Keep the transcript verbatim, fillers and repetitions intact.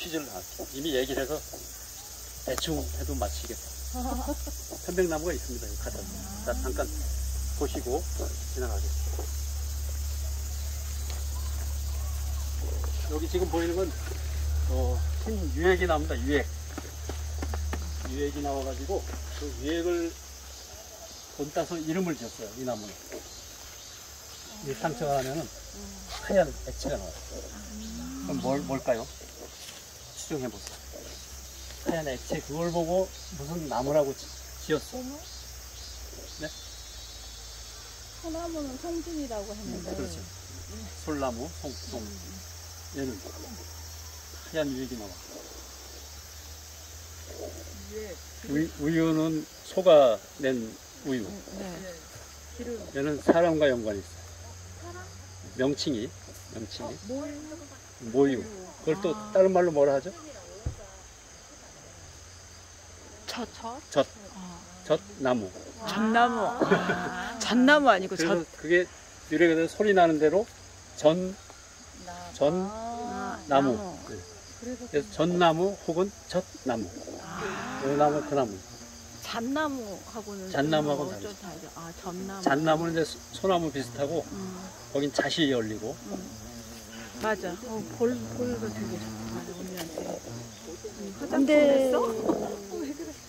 퀴즈를 나왔죠. 이미 얘기를 해서 대충 해도 맞히겠다. 편백나무가 있습니다. 여기 가서. 자, 잠깐 보시고 지나가겠습니다. 여기 지금 보이는 건 어, 흰 유액이 나옵니다. 유액. 유액이 나와가지고 그 유액을 본따서 이름을 지었어요. 이 나무는. 이 상처가 나면은 하얀 액체가 나와요. 그럼 뭘, 뭘까요? 추정해보세요. 하얀 액체, 그걸 보고 무슨 나무라고 지, 지었어? 네? 소나무는 송진이라고 했는데. 음, 그렇죠. 솔나무, 송, 송. 얘는 하얀 유액이 나와. 우유, 우유는 소가 낸 우유. 네. 얘는 사람과 연관이 있어요. 명칭이, 명칭이. 모유. 그걸 또 아. 다른 말로 뭐라 하죠? 젖. 젖? 젖. 아. 젖나무. 젖나무. 아. 젖나무 아니고 그래서 젖. 그게 유래가 돼서 소리 나는 대로 전, 전, 아, 나무. 나무. 네. 그래서 전나무 혹은 젖나무. 아. 이 나무, 그 나무. 잣나무하고는 잣나무하고는 좀 다르죠. 다르죠. 아, 젖나무. 잣나무는 이제 소- 소나무 비슷하고, 음, 거긴 잣이 열리고, 음. 맞아. 어, 볼, 볼도 되게 좋다. 언니한테. 근데 왜 그랬어?